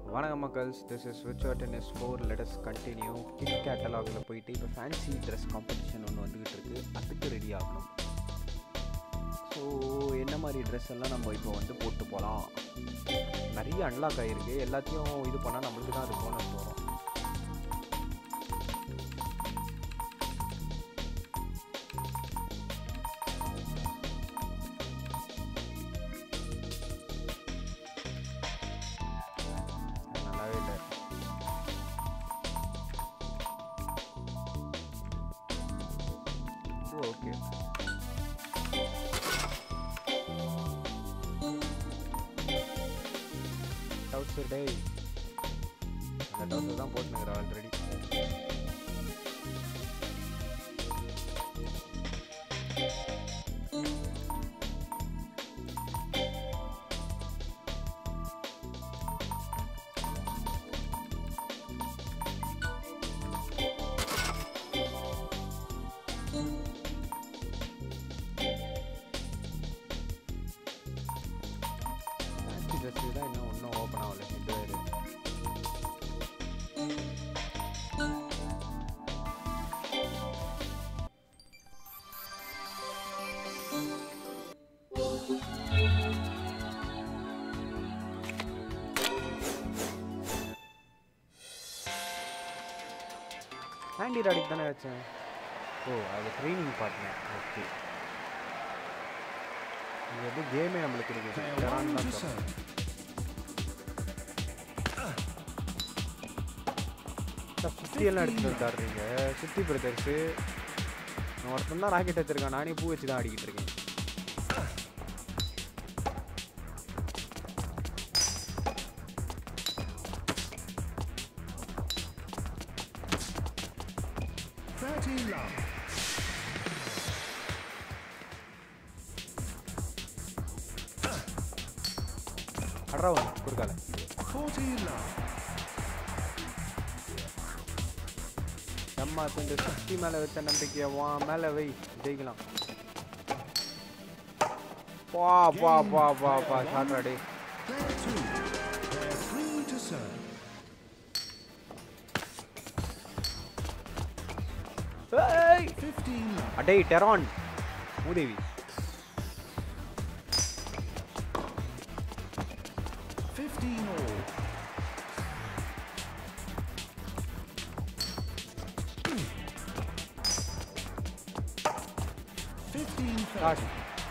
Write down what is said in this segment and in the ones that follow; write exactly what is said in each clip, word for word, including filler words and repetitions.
வணக்கம் மக்கள்ஸ், this is Virtua Tennis four. Let us continue. Kit catalogல போயிட்டு இப்போ ஃபேன்சி ட்ரெஸ் காம்படிஷன் ஒன்று வந்துகிட்டு இருக்கு. அதுக்கு ரெடி ஆகணும். ஸோ என்ன மாதிரி ட்ரெஸ் எல்லாம் நம்ம இப்போ வந்து போட்டு போகலாம். நிறைய அன்லாக் ஆகிருக்கு. எல்லாத்தையும் இது பண்ணால் நம்மளுக்கு தான் அது போனஸ் வரும். Okay. Trouser day. அந்த trouser தான் போட்டுனேன் ஆல்ரெடி. இதுதான் இன்னும் ஒன்றும் ஓப்பன் ஆகலை. இது ஹேண்டி ராடிக்கு தானே வச்சேன். ஓ, அது ட்ரைனிங் பார்ட்னர். ஓகே, இது வந்து கேமே நம்மளுக்கு இருக்குது. சுற்றியெல்லாம் எடுத்துகிட்டு இருக்காருங்க. சுற்றி பிரதர்ஸு ஒருத்தன் தான் ராக்கெட் வச்சுருக்கான். நானே பூ வச்சு தான் ஆடிக்கிட்டு இருக்கேன். அட்ரா வந்து குறுக்கால நம்ம இந்த சுற்றி மேலே வச்ச நம்பிக்கையை வா மேலே வை, ஜெயிக்கலாம். பா பா பா பா பா சாட்ராடே. அடே டெரான் மூதேவி. Start.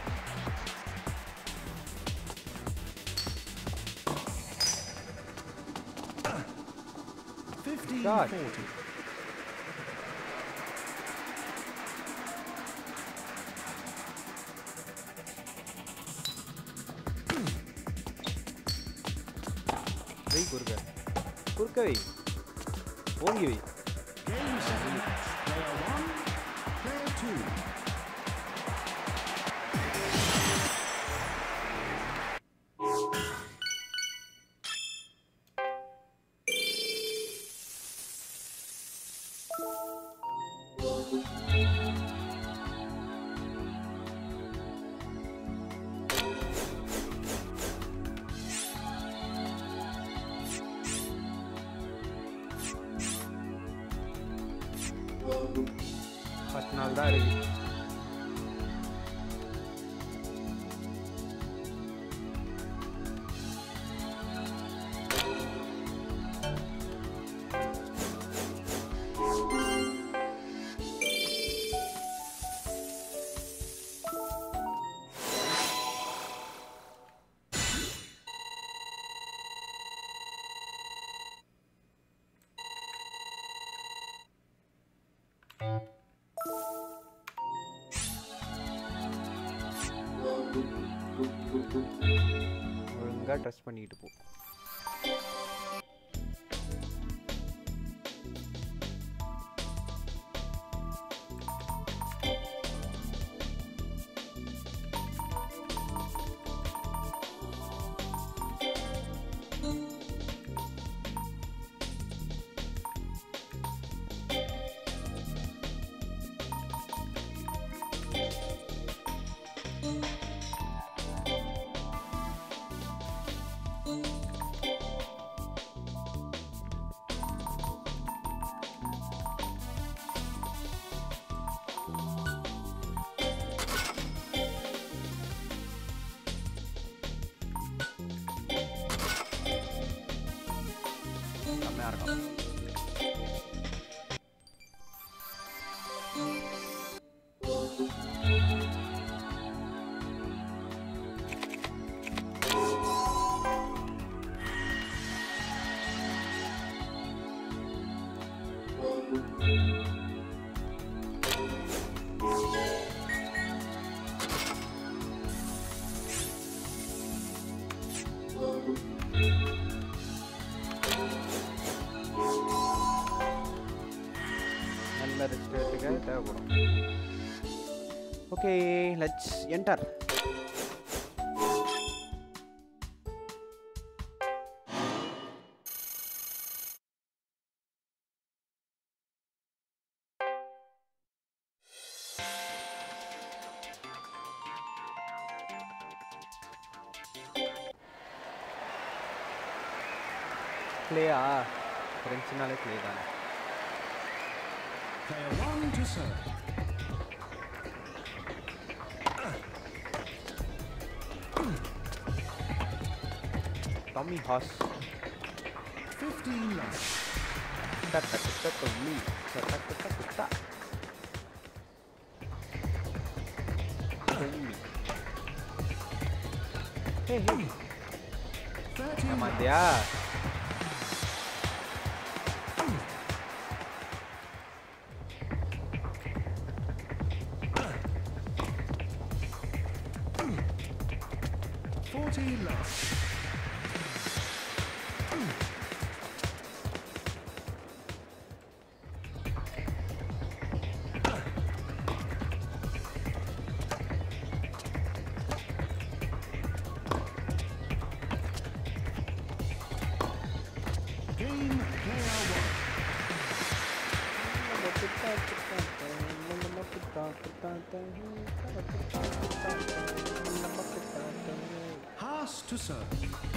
Start. Hey, kurka. Kurka hey. Ongi hey. Game seven. Player one. Player two. பத்து நாள் தான் இருக்கு. ஒழுங்கா ட்ரெஸ் பண்ணிட்டு போ. செம்மையாக இருக்கும். Okay, let's enter. Play ah, French naale play dana. Player one to serve. Tommy Haas. Fifteen left. Ta ta ta ta me. Ta ta ta ta ta. Hey hey. Thirteen. Come on, yeah. Fourteen left. Game player one. Haas to serve.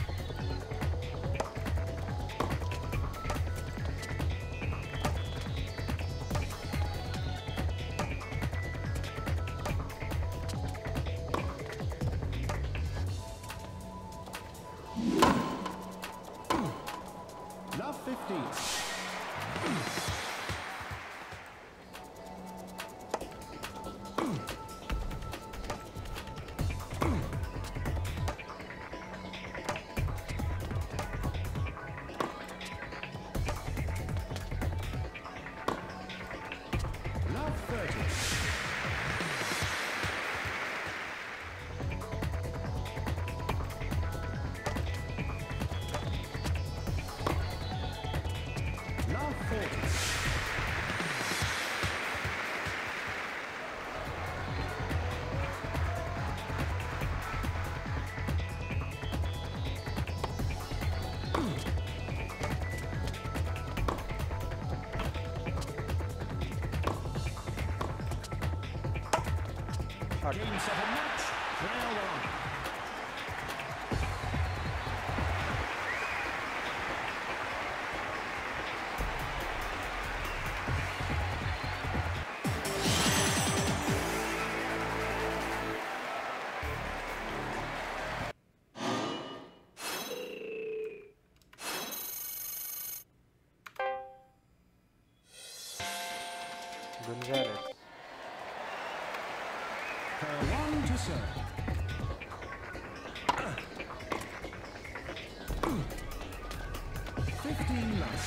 Love fifteen. Love thirty. Love forty. Game seven match. Player one. Gonzalez. Player one to serve. Fifteen left.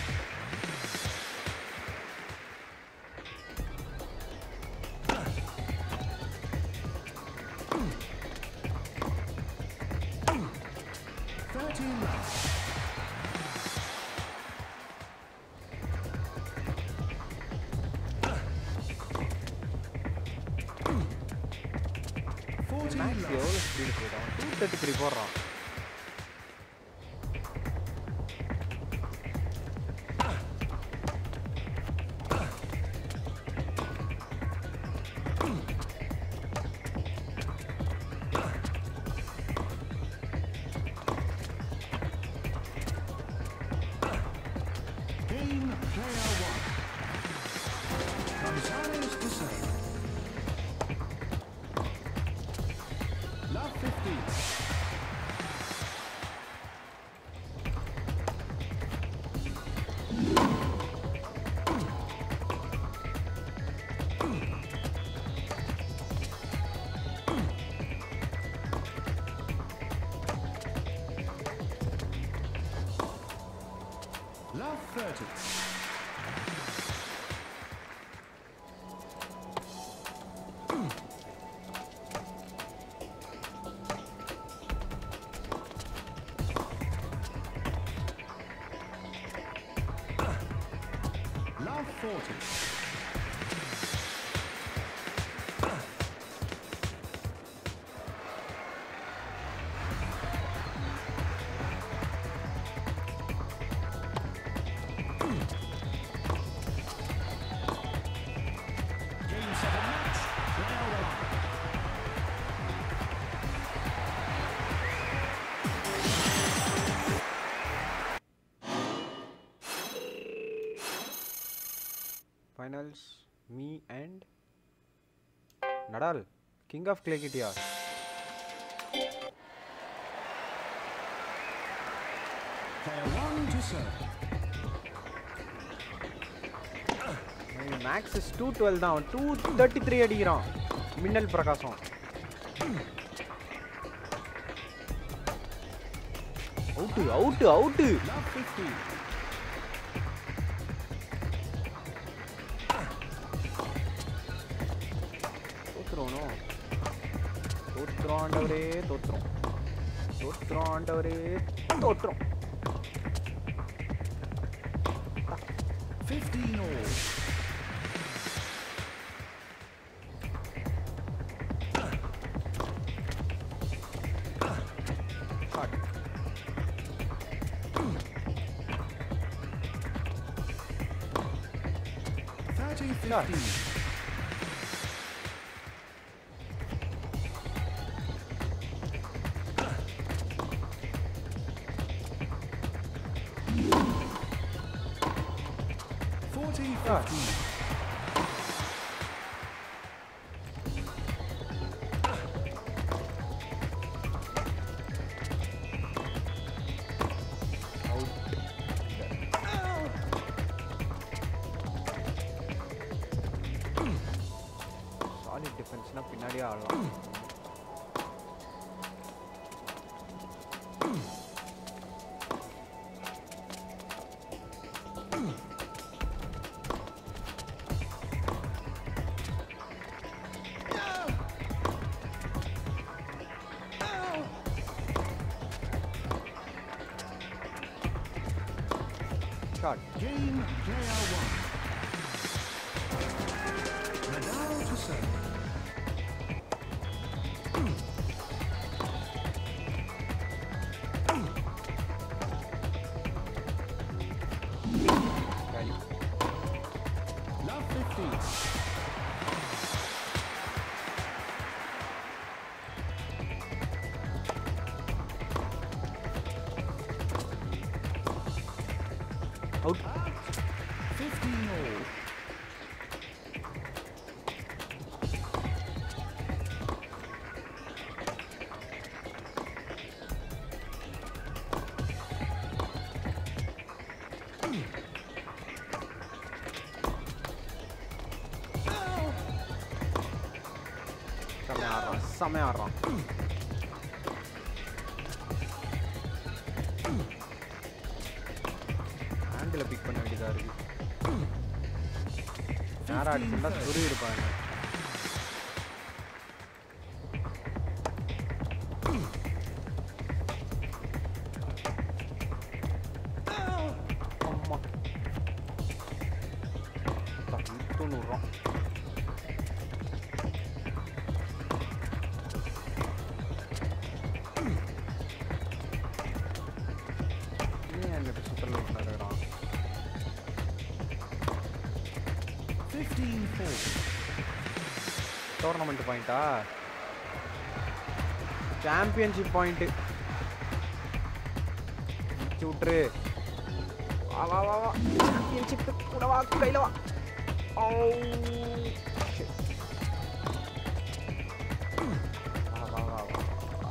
Thirteen left. Fourteen Max left. எவ்வளோ speed போயிடும் two thirty three போடுறான். Game player one. Gonzalez to serve. Love fifteen. Love thirty. Love forty. Finals, me and Nadal, king of clay kit yaar. Player one to serve. Max is two twelve down, two thirty-three அடிக்கிறான் மின்னல் பிரகாசம். Out out out. Love fifty. தோத்துறோம் தோத்துறோம் ஆண்டவரே தோத்துறோம் தோத்துறோம் ஆண்டவரே தோத்துறோம். Fifteen all. Thirty fifteen. Forty fifteen. Solid டிஃபென்ஸ்னா பின்னாடியே ஆடலாம். Shot. Game player one. Nadal to serve. Value. Love fifty. Out. Fifteen all. செமையா ஆடுறான் செமையா ஆடுறான். ஹேண்டில் பிக் பண்ண வேண்டியதா இருக்கு. நேரம் அடிச்சுன்னா சொறி இருப்பாங்க. அம்மா தொண்ணூறும் ஏன் அங்கிட்ட சுத்தல நடக்கிறான். Fifteen four. டோர்னமெண்ட் பாயிண்டா சாம்பியன்ஷிப் பாயிண்ட் விட்டுரு. வா வா வா வா சாம்பியன்ஷிப் கூட வா கையில வா. Oh shit. வா வா வா வா.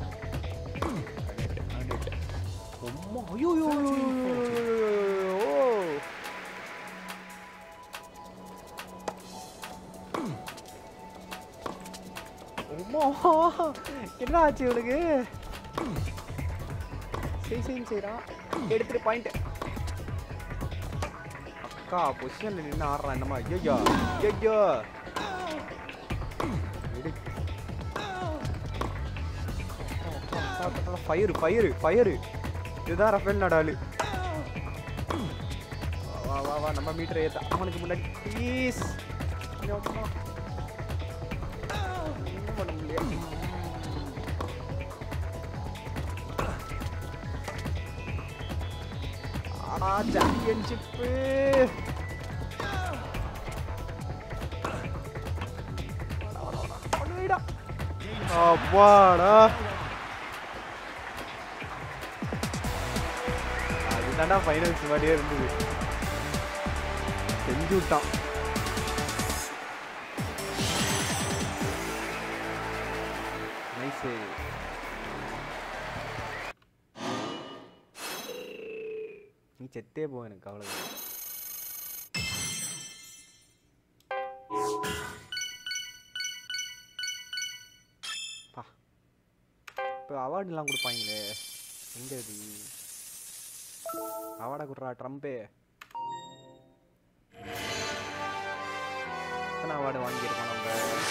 அடிட் அடிட். அம்மா ஐயோ ஐயோ ஓ என்ன ஆச்சு இவனுக்கு? செய் செய் செய்யறான். எடுத்துட்டு பாயிண்ட். பக்கா பொசிஷனில் நின்று ஆடுறான் என்னமா ஐயோ ஐயோ ஃபயரு ஃபயரு ஃபயரு இதுதான் ரஃபேல் நடாலு வா வா வா நம்ம மீட்டரை ஏற்ற அவனுக்கு முன்னாடி ப்ளீஸ் என்ன பண்ண முடியாது ஆனா சாம்பியன்ஷிப்பு அப்பாடா அதுதான்டா ஃபைனல்ஸ் மாதிரியே இருந்தது செஞ்சு விட்டான் நைஸு நீ செத்தே போ எனக்கு அவ்வளோ பா இப்போ அவார்டுலாம் கொடுப்பாங்களே எங்கே இது அவார்டை கொடுறா ட்ரம்பே எத்தனை அவார்டு வாங்கியிருக்கோம் நம்ம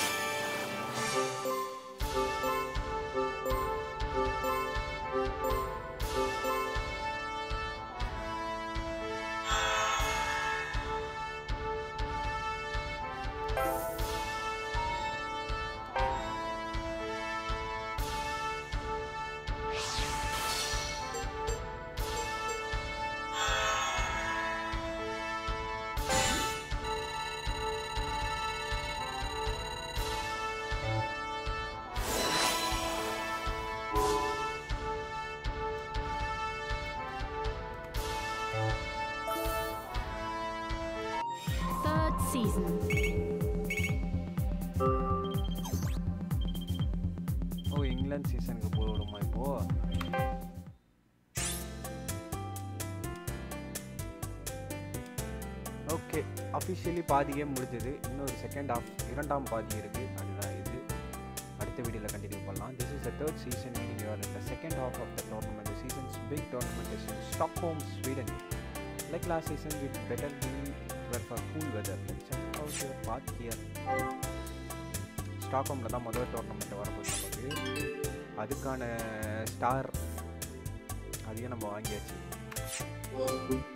season. ஓ இங்கிலாந்து சீசனுக்கு போடுமா இப்போ ஓகே அஃபிஷியலி பாதி கேம் முடிஞ்சது இன்னொரு செகண்ட் ஆஃப் இரண்டாம் பாதி இருக்குது அதுதான் இது அடுத்த வீடியோவில் கண்டினியூ பண்ணலாம் this is the third season meaning you're in the second half of the tournament the seasons big tournament is in Stockholm Sweden like last season with better be were for cool weather. Let's check out your path here. ஸ்டாக்ஹோமில் தான் முதல் tournament வரப்போகுது நமக்கு அதுக்கான star அதையும் நம்ம வாங்கியாச்சு